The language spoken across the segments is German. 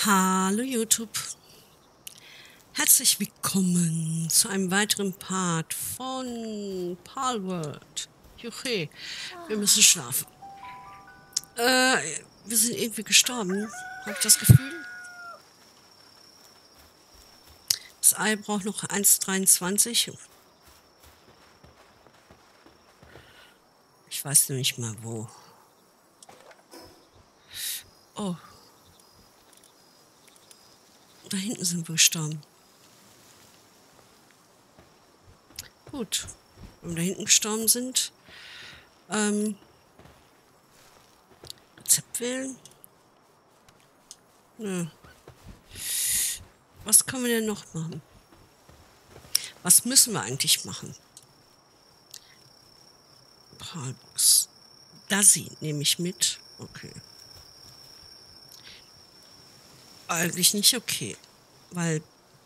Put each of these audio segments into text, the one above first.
Hallo YouTube, herzlich willkommen zu einem weiteren Part von Palworld. Juche, wir müssen schlafen. Wir sind irgendwie gestorben, habe ich das Gefühl. Das Ei braucht noch 1,23. Ich weiß noch nicht mal wo. Oh. Da hinten sind wir gestorben. Gut. Wenn wir da hinten gestorben sind. Rezept wählen? Nö. Was können wir denn noch machen? Was müssen wir eigentlich machen? Palbox. Dasi nehme ich mit. Okay. Eigentlich nicht okay. Weil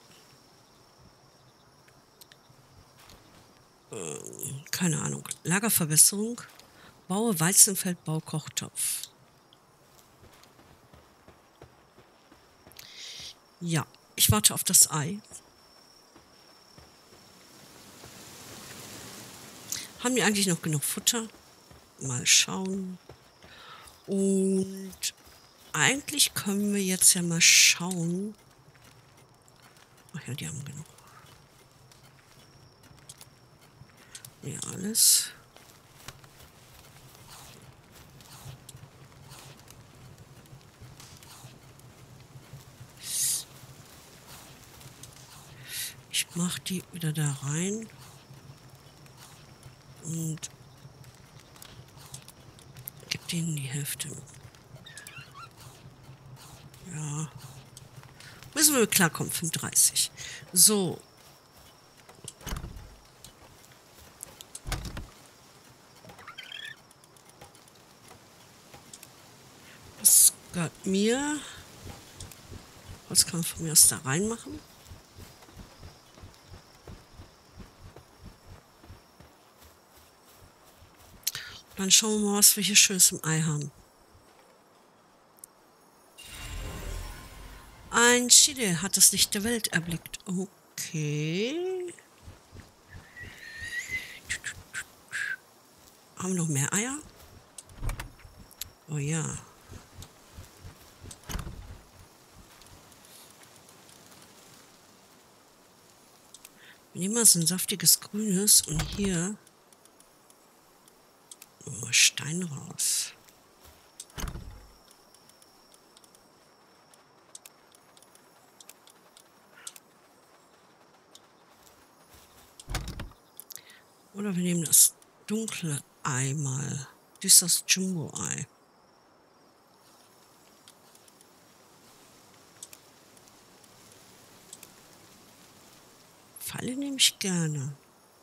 keine Ahnung. Lagerverbesserung. Baue Weizenfeld, Baukochtopf. Ja, ich warte auf das Ei. Haben wir eigentlich noch genug Futter? Mal schauen. Und eigentlich können wir jetzt ja mal schauen. Ach ja, die haben genug. Ja, alles. Ich mache die wieder da rein. Und gebe denen die Hälfte. Ja. Müssen wir klarkommen, 35. So. Das gehört mir. Was kann man von mir aus da reinmachen? Dann schauen wir mal, was wir hier Schönes im Ei haben. Ein Chile hat das Licht der Welt erblickt. Okay. Haben wir noch mehr Eier? Oh ja. Wir nehmen mal so ein saftiges Grünes und hier mal Stein raus. Oder wir nehmen das dunkle Ei mal. Das ist das Jumbo-Ei. Falle nehme ich gerne.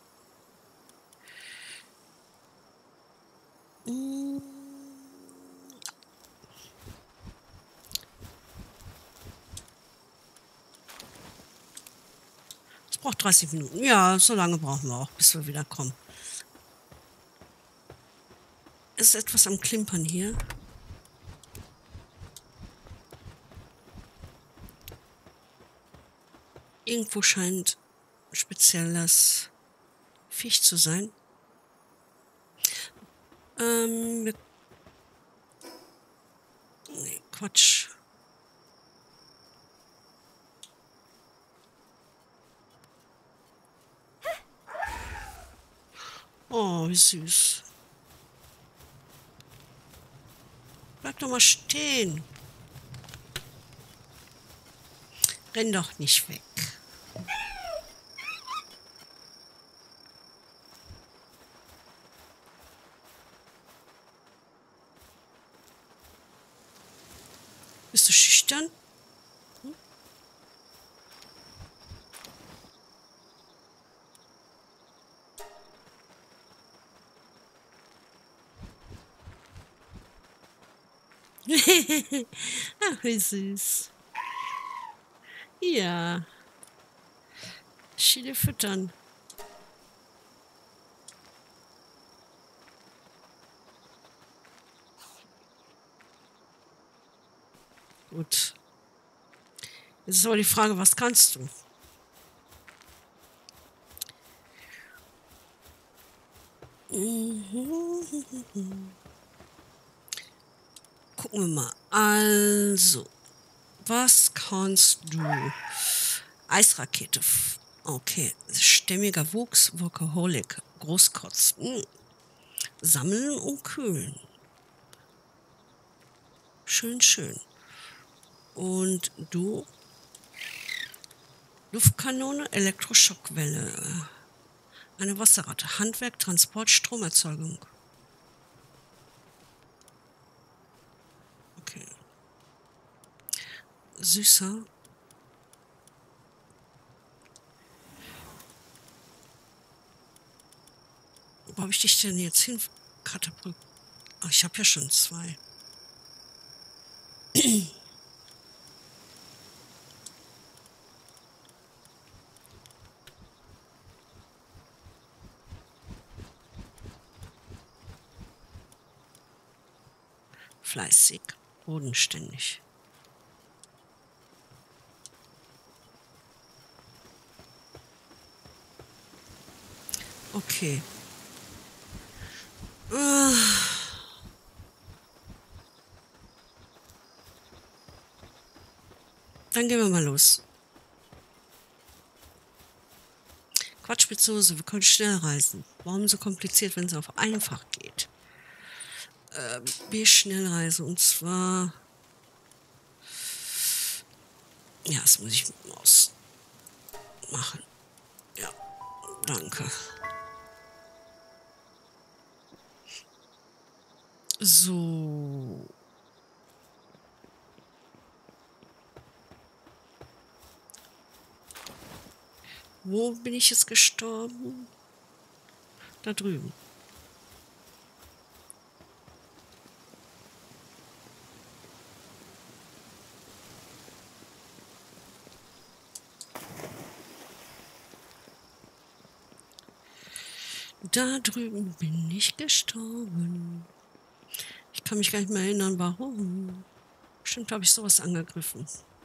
Es braucht 30 Minuten. Ja, so lange brauchen wir auch, bis wir wieder kommen. Ist etwas am Klimpern hier. Irgendwo scheint spezielles Viech zu sein. Nee, Quatsch. Oh, wie süß. Bleib doch mal stehen. Renn doch nicht weg. Bist du schüchtern? Ach, wie süß. Ja. Chile füttern. Gut. Jetzt ist aber die Frage, was kannst du? Gucken wir mal. Also, was kannst du? Eisrakete. Okay. Stämmiger Wuchs, Workaholic. Großkotz. Sammeln und kühlen. Schön, schön. Und du? Luftkanone, Elektroschockwelle. Eine Wasserratte. Handwerk, Transport, Stromerzeugung. Okay. Süßer. Wo habe ich dich denn jetzt hin katapultiert? Ach, ich habe ja schon 2. Fleißig, bodenständig. Okay. Dann gehen wir mal los. Quatschspitzhose, wir können schnell reisen. Warum so kompliziert, wenn es auf einfach geht? B-Schnellreise und zwar... Ja, das muss ich mit Maus machen. Ja, danke. So. Wo bin ich jetzt gestorben? Da drüben. Da drüben bin ich gestorben. Ich kann mich gar nicht mehr erinnern, warum. Bestimmt habe ich sowas angegriffen.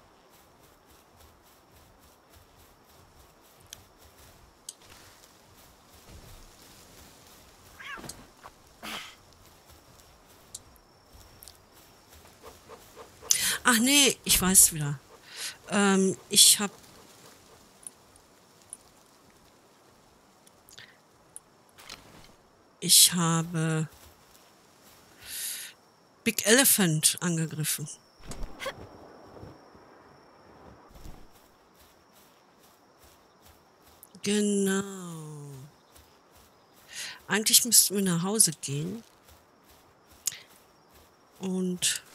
Ach nee, ich weiß wieder. Ich habe Big Elephant angegriffen. Genau. Eigentlich müssten wir nach Hause gehen. Und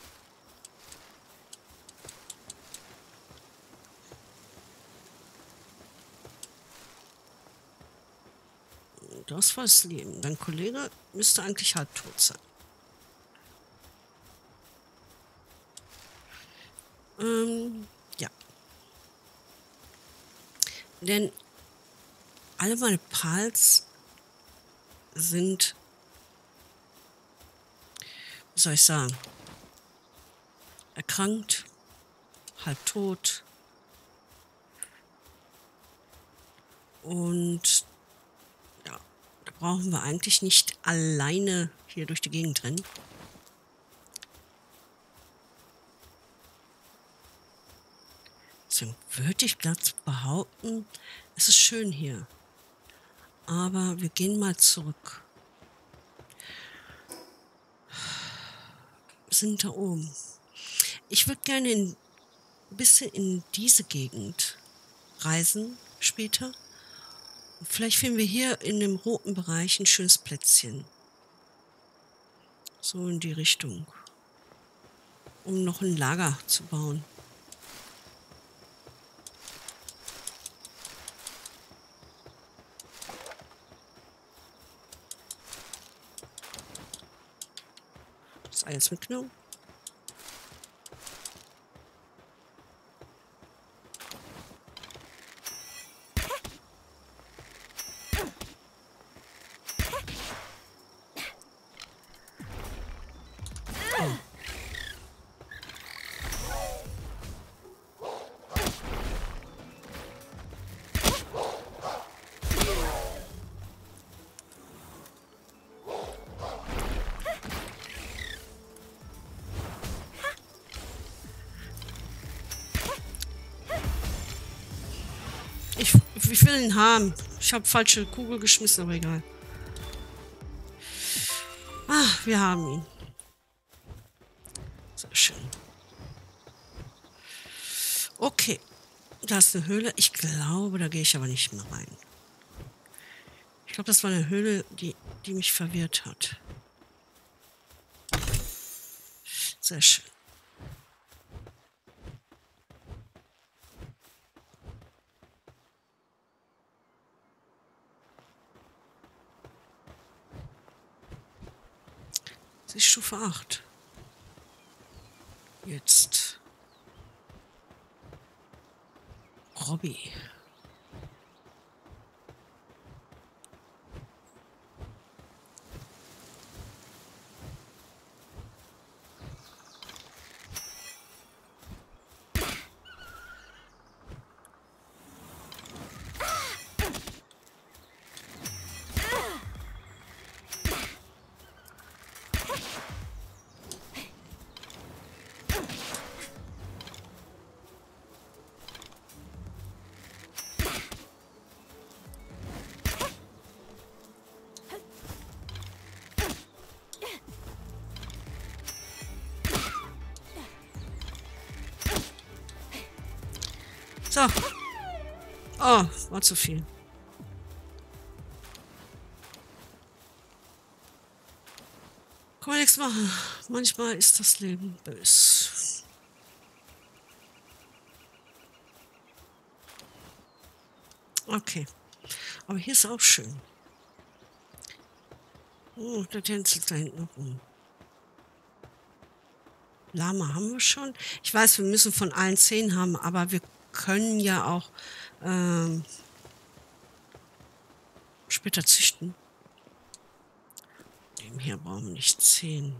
das war das Leben. Dein Kollege müsste eigentlich halbtot sein. Ja. Denn alle meine Pals sind, wie soll ich sagen, erkrankt, halbtot. Und ja, da brauchen wir eigentlich nicht alleine hier durch die Gegend rennen. Deswegen würde ich glatt behaupten, es ist schön hier. Aber wir gehen mal zurück. Wir sind da oben. Ich würde gerne ein bisschen in diese Gegend reisen später. Und vielleicht finden wir hier in dem roten Bereich ein schönes Plätzchen. So in die Richtung. Um noch ein Lager zu bauen. Das alles mitgenommen. Ich will ihn haben. Ich habe falsche Kugel geschmissen, aber egal. Ah, wir haben ihn. Sehr schön. Okay. Da ist eine Höhle. Ich glaube, da gehe ich aber nicht mehr rein. Ich glaube, das war eine Höhle, die mich verwirrt hat. Sehr schön. Sie ist Stufe 8. Jetzt. Robby. So. Oh, war zu viel. Kann man nichts machen. Manchmal ist das Leben böse. Okay. Aber hier ist auch schön. Oh, der tänzelt da hinten rum. Lama haben wir schon. Ich weiß, wir müssen von allen 10 haben, aber wir können ja auch später züchten. Dem hier brauchen wir nicht 10.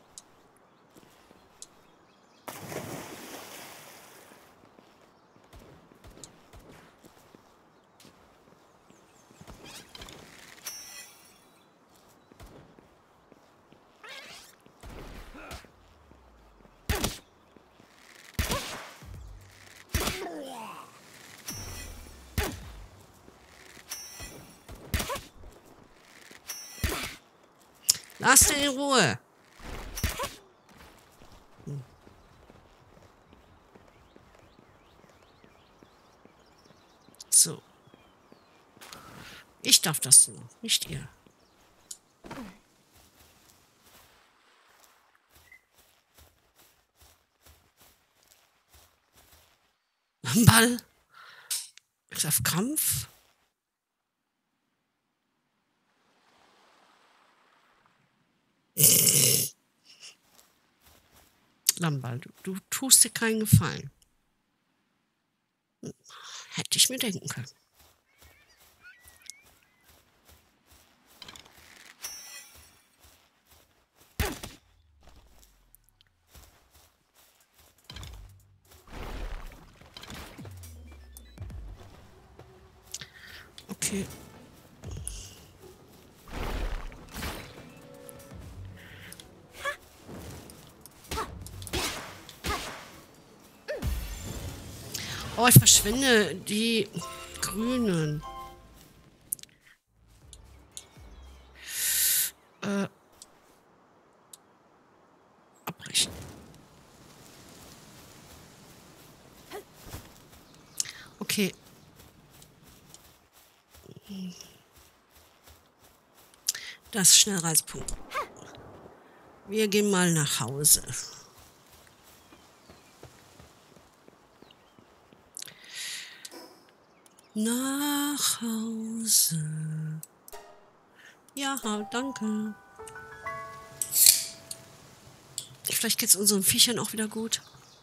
Lass den in Ruhe. So. Ich darf das nur, nicht ihr. Ball. Ist auf Kampf. Lamball, du tust dir keinen Gefallen. Hätte ich mir denken können. Okay. Oh, ich verschwinde die Grünen. Abbrechen. Okay. Das ist Schnellreisepunkt. Wir gehen mal nach Hause. Nach Hause. Ja, danke. Vielleicht geht es unseren Viechern auch wieder gut.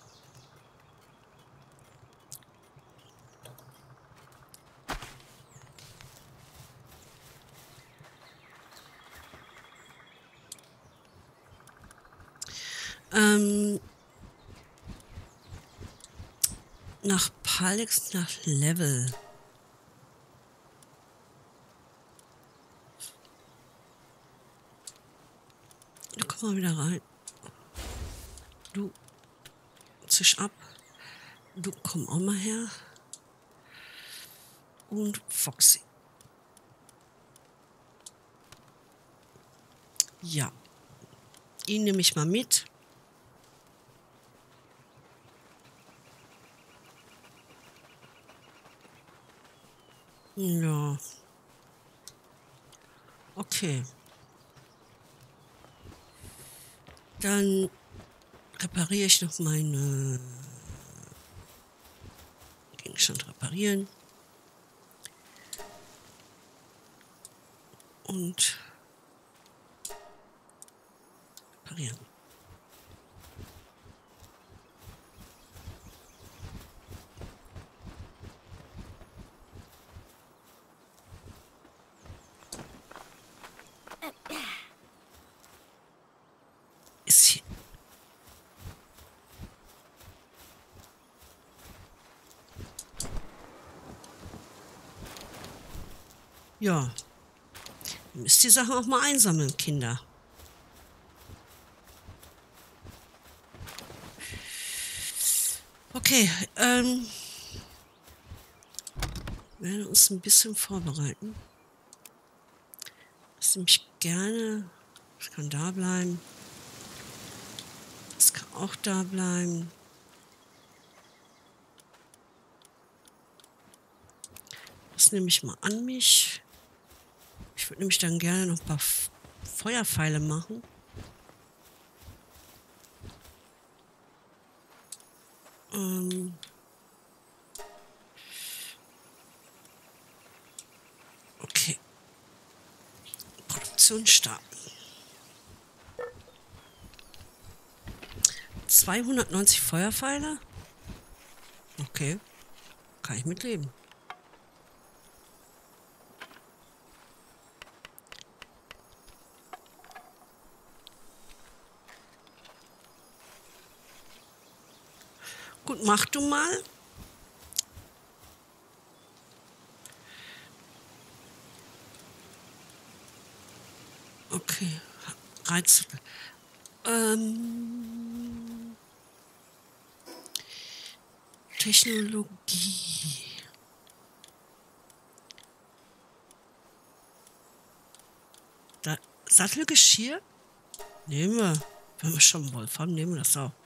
Nach Palex, nach Level. Du komm mal wieder rein. Du zisch ab. Du komm auch mal her. und Foxy. Ja, ihn nehme ich mal mit. Ja. Okay. Dann repariere ich noch meine Gegenstand reparieren. Und reparieren. Ist hier. Ja. Ihr müsst die Sachen auch mal einsammeln, Kinder. Okay, wir werden uns ein bisschen vorbereiten. Das nehme ich gerne. Das kann da bleiben. Das kann auch da bleiben. Das nehme ich mal an mich. Ich würde nämlich dann gerne noch ein paar Feuerpfeile machen. Okay. Produktion starten. 290 Feuerpfeile? Okay. Kann ich mitleben. Gut, mach du mal. Okay. Reiz. Technologie. Da, Sattelgeschirr? Nehmen wir. Wenn wir schon Wolf haben, nehmen wir das auch.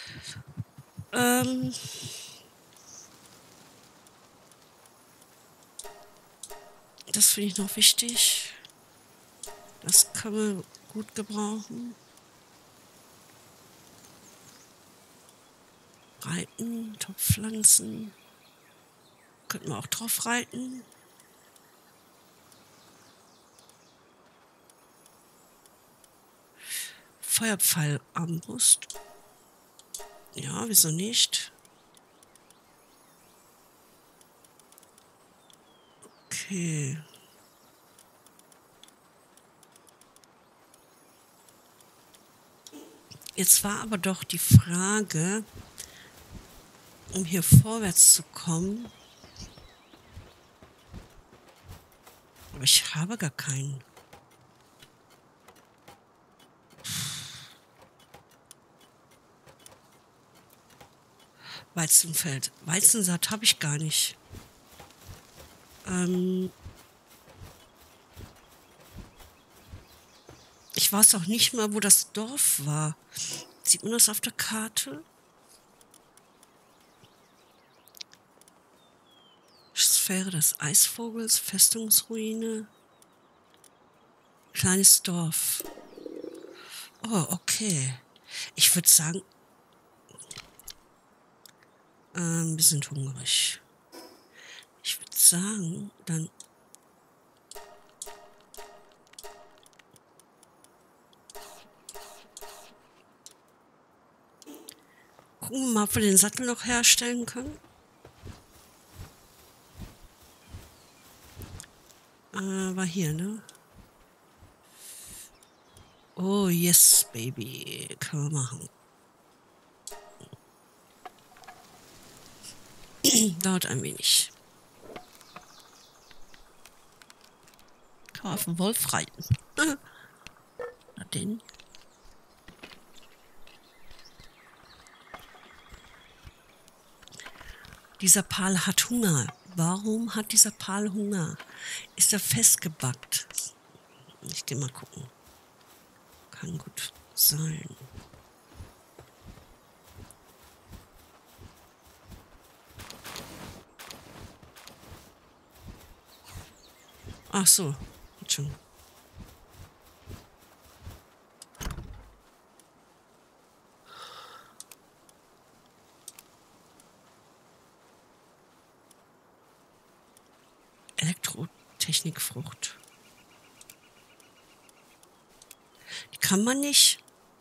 Das finde ich noch wichtig. Das können wir gut gebrauchen. Reiten, Topfpflanzen. Könnten wir auch drauf reiten. Feuerpfeilarmbrust. Ja, wieso nicht? Okay. Jetzt war aber doch die Frage, um hier vorwärts zu kommen. Aber ich habe gar keinen. Weizenfeld. Weizensaat habe ich gar nicht. Ich weiß auch nicht mal, wo das Dorf war. Sieht man das auf der Karte? Sphäre des Eisvogels, Festungsruine. Kleines Dorf. Oh, okay. Ich würde sagen, wir sind hungrig. Ich würde sagen, dann gucken wir mal, ob wir den Sattel noch herstellen können. War hier, ne? Oh, yes, baby. Können wir machen. Dauert ein wenig. Kann man auf den Wolf reiten. Na denn. Dieser Pal hat Hunger. Warum hat dieser Pal Hunger? Ist er festgebackt? Ich gehe mal gucken. Kann gut sein. Ach so, schon. Elektrotechnikfrucht. Die kann man nicht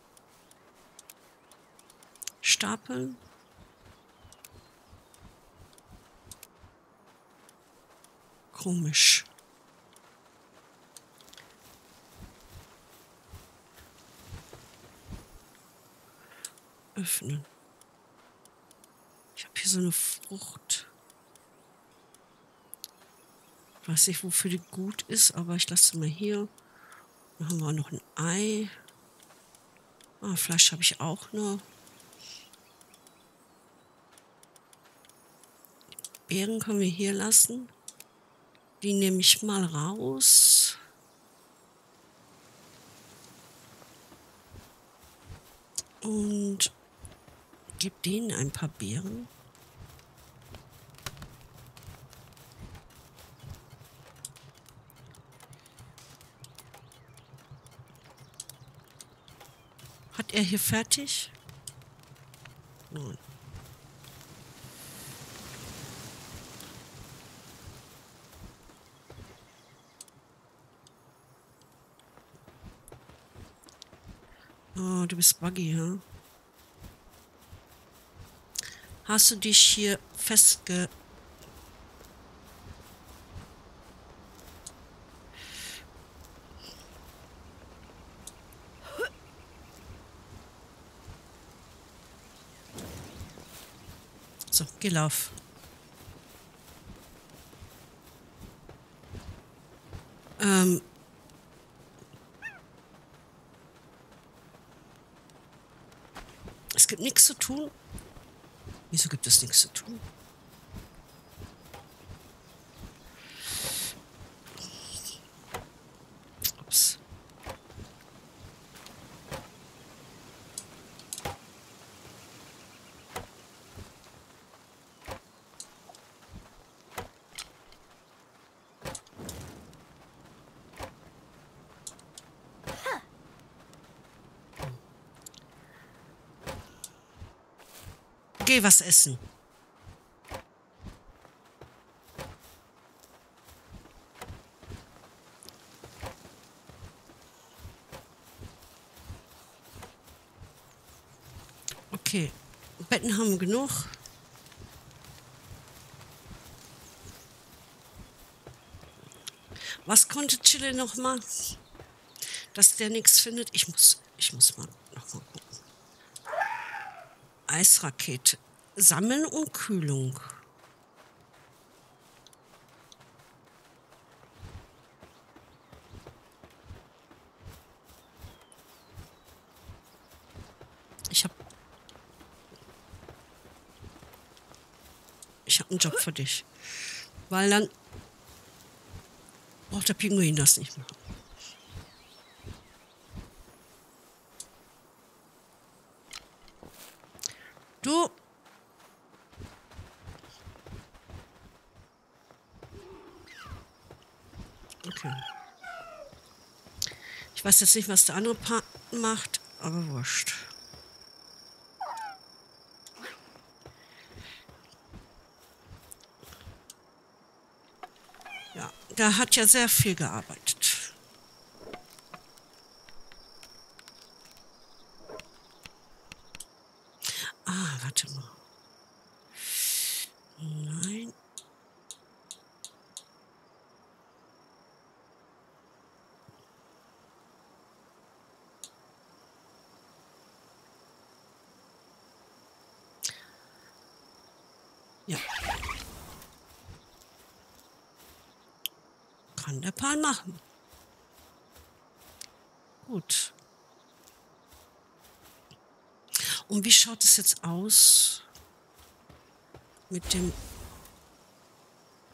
stapeln. Komisch. Öffnen. Ich habe hier so eine Frucht. Ich weiß nicht, wofür die gut ist, aber ich lasse sie mal hier. Dann haben wir noch ein Ei. Ah, Fleisch habe ich auch noch. Beeren können wir hier lassen. Die nehme ich mal raus. Und gebe denen ein paar Beeren. Hat er hier fertig? Nein. Oh, du bist buggy, ja? Hast du dich hier festge... So, geh lauf. Es gibt nichts zu tun. Wieso gibt es nichts zu tun? Ups. Geh was essen. Okay. Betten haben wir genug. Was konnte Chile noch mal? Dass der nichts findet? Ich muss mal noch mal gucken. Eisrakete. Sammeln und Kühlung. Ich hab einen Job für dich. Weil dann braucht der Pinguin das nicht mehr. Du. Okay. Ich weiß jetzt nicht, was der andere Part macht, aber wurscht. Ja, der hat ja sehr viel gearbeitet. Ah, warte mal. Nein. Ja. Kann der Pan machen. Gut. Und wie schaut es jetzt aus mit dem...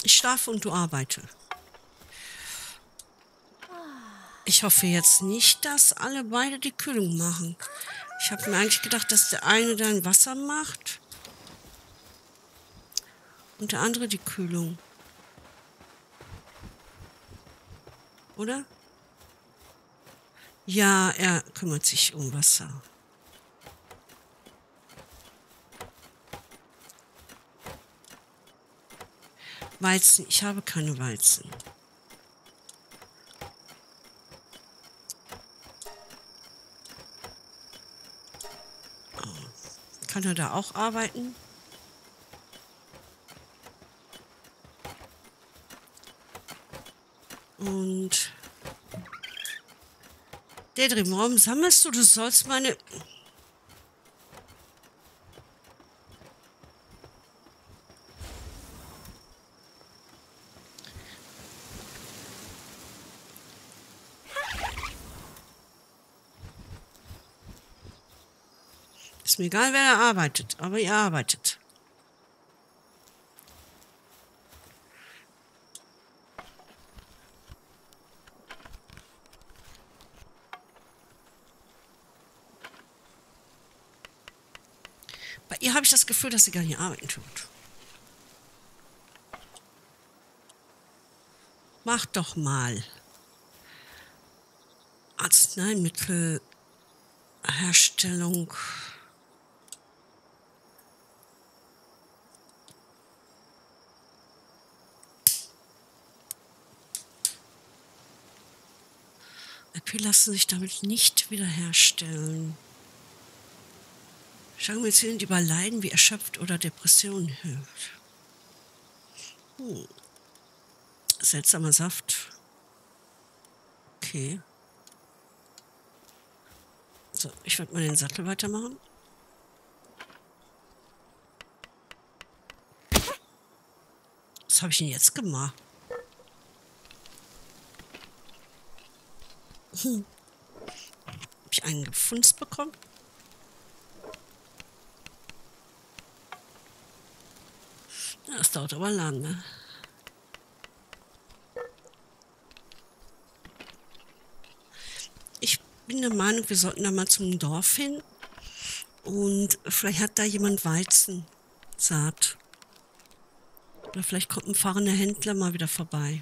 Ich schlafe und du arbeitest. Ich hoffe jetzt nicht, dass alle beide die Kühlung machen. Ich habe mir eigentlich gedacht, dass der eine dann Wasser macht und der andere die Kühlung. Oder? Ja, er kümmert sich um Wasser. Weizen. Ich habe keine Weizen. Oh. Kann er da auch arbeiten? Und Dedrim, warum sammelst du? Du sollst meine... Ist mir egal, wer da arbeitet, aber ihr arbeitet. Bei ihr habe ich das Gefühl, dass sie gar nicht arbeiten tut. Mach doch mal. Arzneimittelherstellung. IP lassen sich damit nicht wiederherstellen. Schlangenmedizin, die bei Leiden wie erschöpft oder Depressionen hilft. Seltsamer Saft. Okay. So, ich werde mal den Sattel weitermachen. Was habe ich denn jetzt gemacht? Habe ich einen gefunzt bekommen? Das dauert aber lange. Ich bin der Meinung, wir sollten da mal zum Dorf hin. Und vielleicht hat da jemand Weizensaat. Oder vielleicht kommt ein fahrender Händler mal wieder vorbei.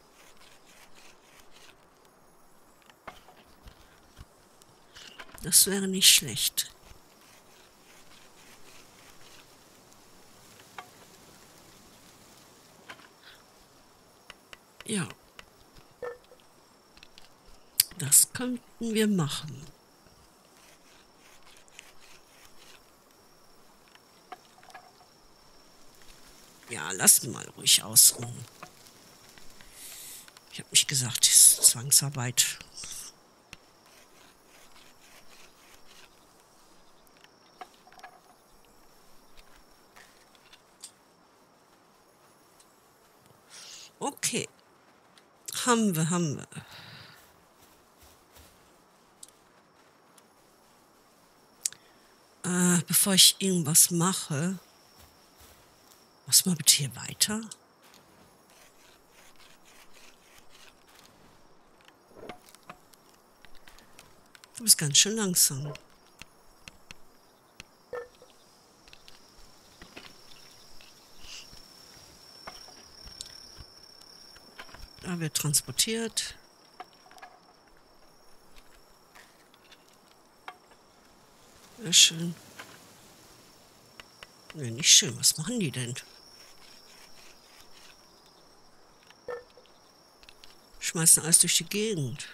Das wäre nicht schlecht. Ja. Das könnten wir machen. Ja, lassen mal ruhig ausruhen. Ich habe nicht gesagt, es ist Zwangsarbeit. Okay. Haben wir. Bevor ich irgendwas mache, mach's mal bitte hier weiter. Du bist ganz schön langsam. Da wird transportiert. Sehr schön. Ne, nicht schön. Was machen die denn? Schmeißen alles durch die Gegend.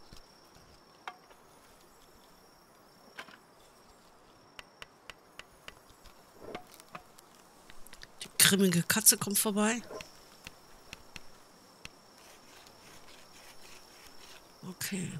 Die grimmige Katze kommt vorbei. Okay.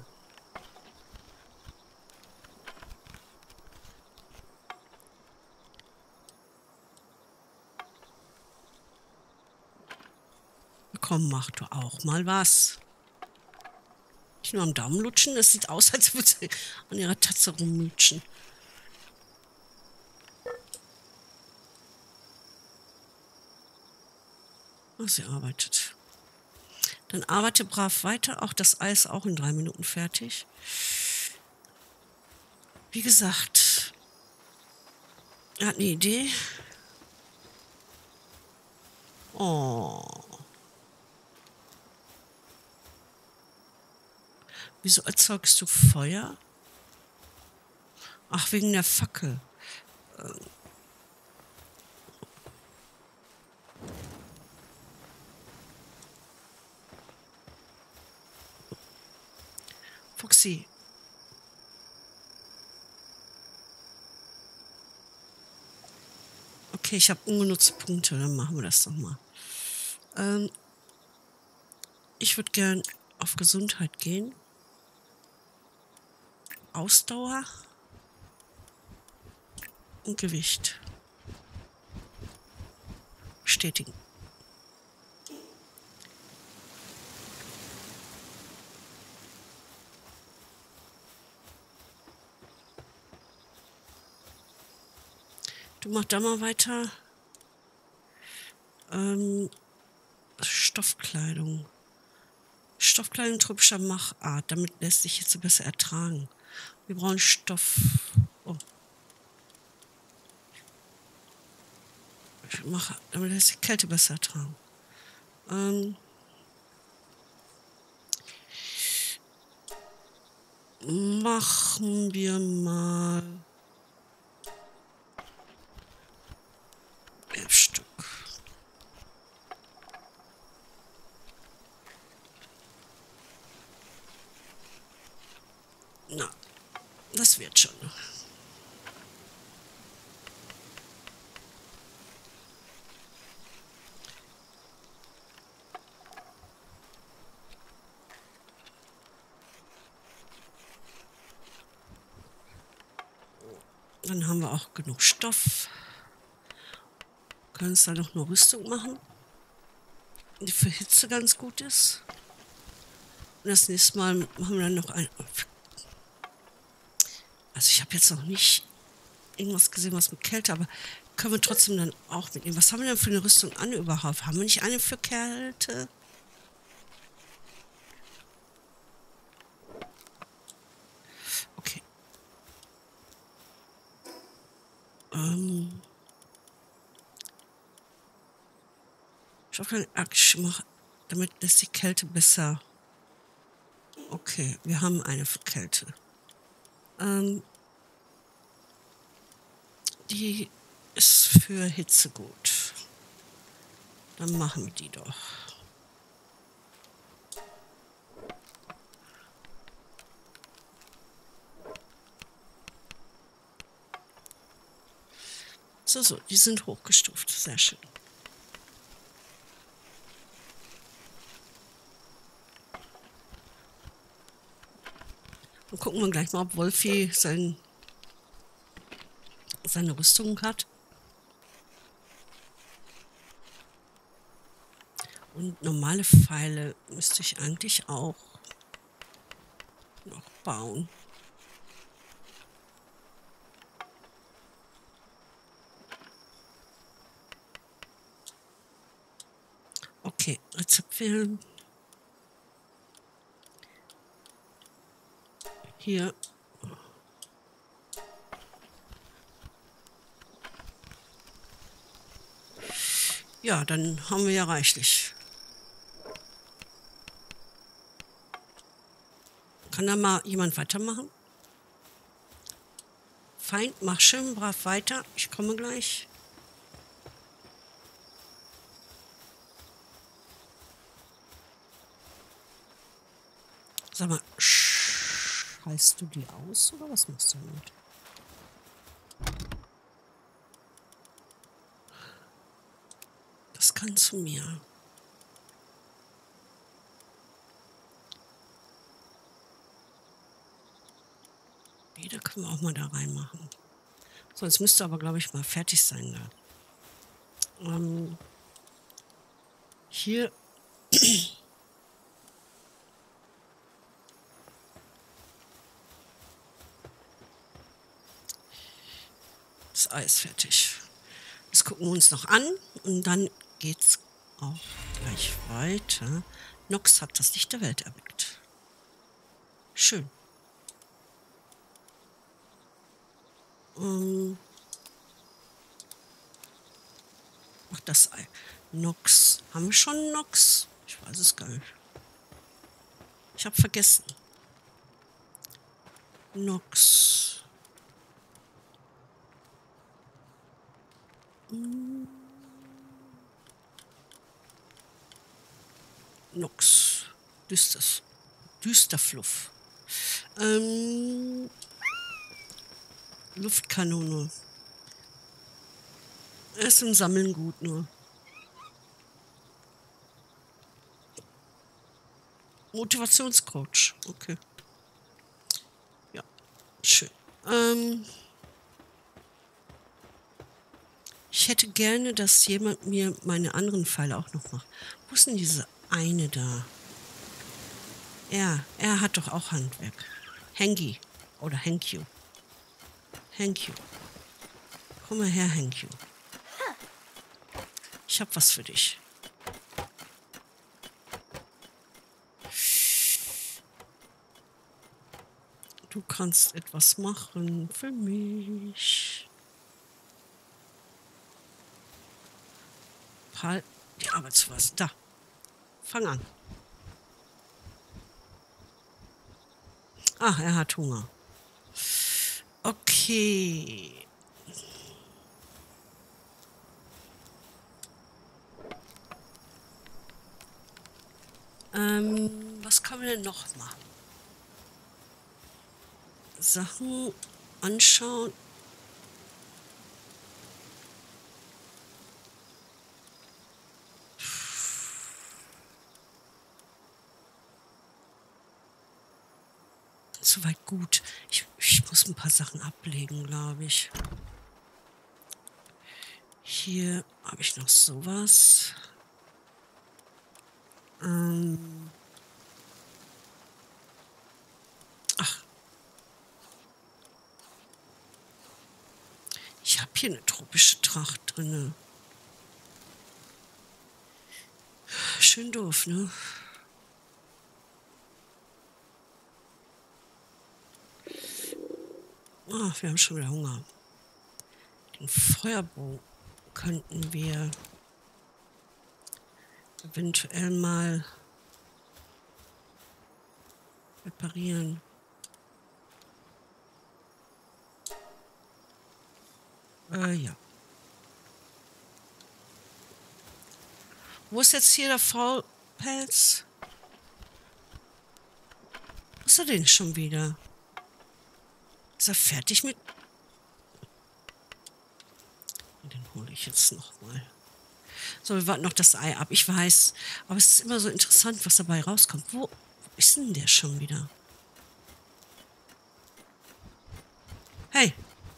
Komm, mach du auch mal was. Nicht nur am Daumen lutschen, es sieht aus, als würde sie an ihrer Tatze rumlutschen. Oh, sie arbeitet. Dann arbeite brav weiter. Auch das Eis auch in 3 Minuten fertig. Wie gesagt, er hat eine Idee. Oh. Wieso erzeugst du Feuer? Ach, wegen der Fackel. Fuchsi. Okay, ich habe ungenutzte Punkte, dann machen wir das doch mal. Ich würde gern auf Gesundheit gehen. Ausdauer und Gewicht. Bestätigen. Du mach da mal weiter. Stoffkleidung. Stoffkleidung tropischer Machart. Damit lässt sich jetzt besser ertragen. Wir brauchen Stoff. Oh. Damit lässt sich Kälte besser ertragen. Machen wir mal 11 Stück. Na, das wird schon. Dann haben wir auch genug Stoff. Können uns da noch eine Rüstung machen, die für Hitze ganz gut ist. Und das nächste Mal machen wir dann noch ein. Also ich habe jetzt noch nicht irgendwas gesehen, was mit Kälte, aber können wir trotzdem dann auch mitnehmen. Was haben wir denn für eine Rüstung an überhaupt? Haben wir nicht eine für Kälte? Okay. Ich habe keine Action, damit lässt die Kälte besser. Okay, wir haben eine für Kälte. Die ist für Hitze gut. Dann machen wir die doch. So, die sind hochgestuft. Sehr schön. Dann gucken wir gleich mal, ob Wolfi seine Rüstung hat. Und normale Pfeile müsste ich eigentlich auch noch bauen. Okay, Rezept wählen. Hier. Ja, dann haben wir ja reichlich. Kann da mal jemand weitermachen? Feind, mach schön brav weiter. Ich komme gleich. Sag mal, scheißt du die aus oder was machst du damit? Das kann zu mir. Da können wir auch mal da reinmachen. So, jetzt müsste aber, glaube ich, mal fertig sein da. Hier. Das Eis fertig. Das gucken wir uns noch an und dann geht's auch gleich weiter. Nox hat das Licht der Welt erblickt. Schön. Ach, das Ei. Nox. Haben wir schon Nox? Ich weiß es gar nicht. Ich habe vergessen. Nox. Nox. Düsterfluff. Luftkanone. Ist im Sammeln gut nur. Motivationscoach. Okay. Ja, schön. Ich hätte gerne, dass jemand mir meine anderen Pfeile auch noch macht. Wo ist denn diese eine da? Ja, er hat doch auch Handwerk. Henki. Oder Henkyu. Henkyu. Komm mal her, Henkyu. Ich hab was für dich. Du kannst etwas machen für mich. Halt die Arbeitsweise. Da. Fang an. Ach, er hat Hunger. Okay. Was können wir denn noch machen? Sachen anschauen. Soweit gut. Ich muss ein paar Sachen ablegen, glaube ich. Hier habe ich noch sowas. Ach. Ich habe hier eine tropische Tracht drin. Schön doof, ne? Ah, wir haben schon wieder Hunger. Den Feuerbogen könnten wir eventuell mal reparieren. Ja. Wo ist jetzt hier der Faulpelz? Wo ist er denn schon wieder? Ist er fertig mit? Den hole ich jetzt noch mal. So, wir warten noch das Ei ab. Ich weiß, aber es ist immer so interessant, was dabei rauskommt. Wo ist denn der schon wieder? Hey!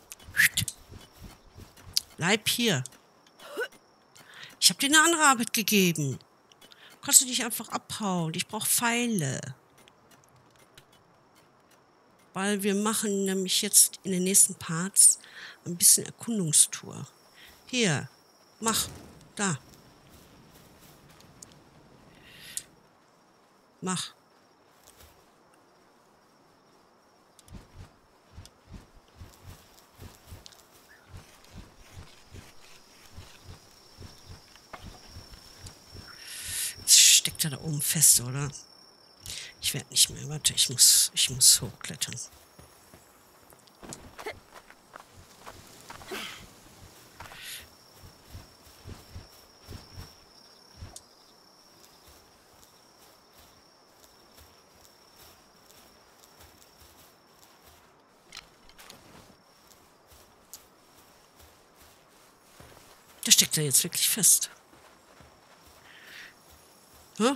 Bleib hier. Ich habe dir eine andere Arbeit gegeben. Kannst du nicht einfach abhauen? Ich brauche Pfeile. Weil wir machen nämlich jetzt in den nächsten Parts ein bisschen Erkundungstour. Hier, mach. Da. Mach. Jetzt steckt er da oben fest, oder? Ich werde nicht mehr. Warte, ich muss hochklettern. Da steckt er jetzt wirklich fest. Hä?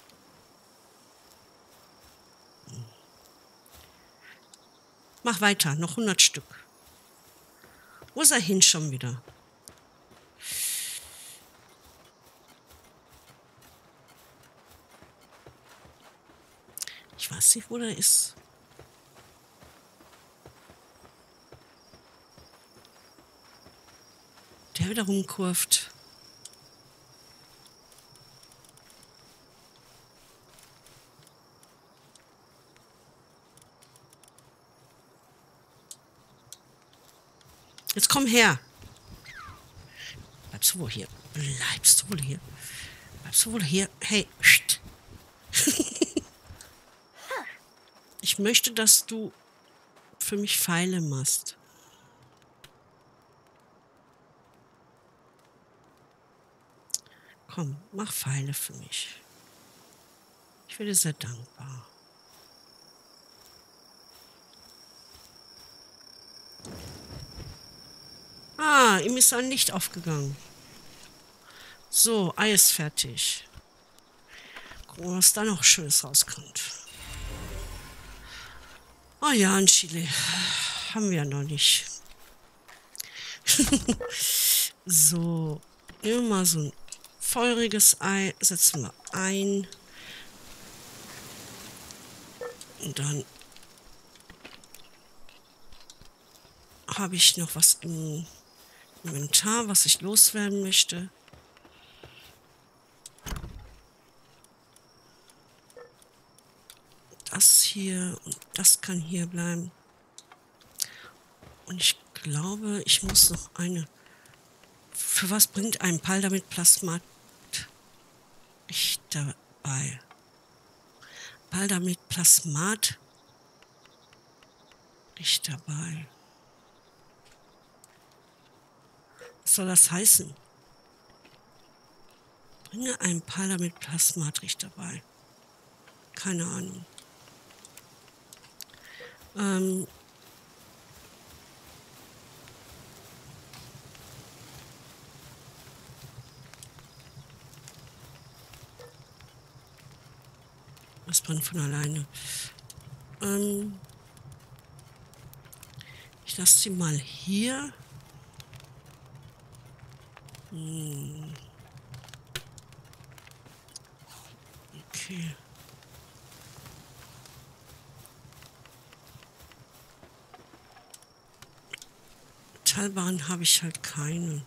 Mach weiter, noch 100 Stück. Wo ist er hin schon wieder? Ich weiß nicht, wo der ist. Der wieder rumkurvt. Jetzt komm her. Bleibst du wohl hier? Bleibst du wohl hier? Bleibst du wohl hier? Hey, pst. Ich möchte, dass du für mich Pfeile machst. Komm, mach Pfeile für mich. Ich wäre dir sehr dankbar. Ah, ihm ist ein Licht aufgegangen. So, Ei ist fertig. Gucken wir, was da noch Schönes rauskommt. Oh ja, ein Chili. Haben wir ja noch nicht. So, nehmen wir mal so ein feuriges Ei, setzen wir ein. Und dann habe ich noch was im Inventar, was ich loswerden möchte. Das hier und das kann hier bleiben. Und ich glaube, ich muss noch eine... Für was bringt ein Palder mit Plasmat ich dabei? Palder mit Plasmat ich dabei. Was soll das heißen? Bringe einen Palder mit Plasmatrich dabei. Keine Ahnung. Das brennt von alleine. Ich lasse sie mal hier. Okay. Metallbahn habe ich halt keine.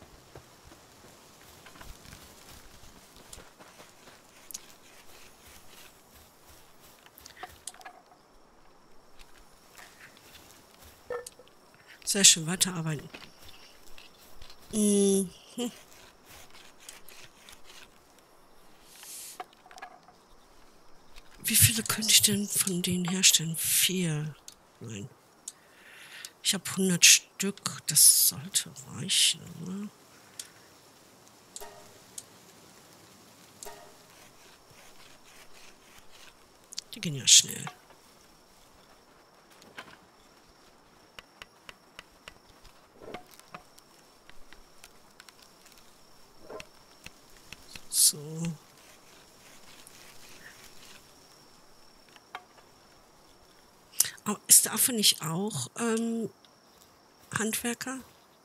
Sehr schön, weiterarbeiten. Mhm. Wie viele könnte ich denn von denen herstellen? 4. Nein. Ich habe 100 Stück. Das sollte reichen, oder? Die gehen ja schnell. So. Aber ist der Affe nicht auch Handwerker?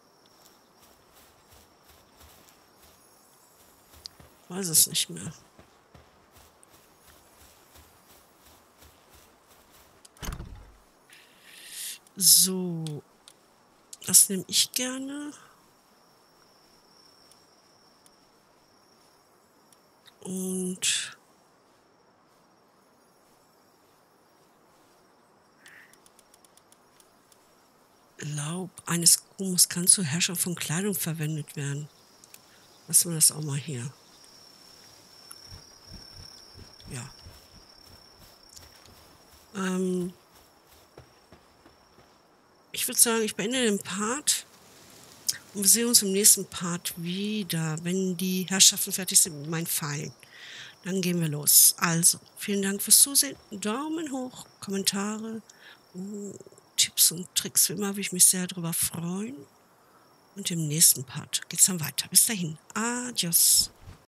Weiß es nicht mehr. So. Das nehme ich gerne. Und Laub eines Kumus kann zur Herstellung von Kleidung verwendet werden. Lassen wir das auch mal hier. Ja. Ich würde sagen, ich beende den Part. Und wir sehen uns im nächsten Part wieder, wenn die Herrschaften fertig sind mit meinen Pfeilen. Dann gehen wir los. Also, vielen Dank fürs Zusehen. Daumen hoch, Kommentare, Tipps und Tricks. Wie immer würde ich mich sehr darüber freuen. Und im nächsten Part geht es dann weiter. Bis dahin. Adios.